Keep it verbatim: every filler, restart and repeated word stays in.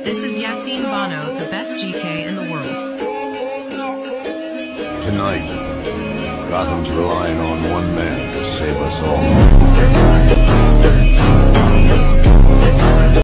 This is Yassine Bono, the best G K in the world. Tonight, Gotham's relying on one man to save us all.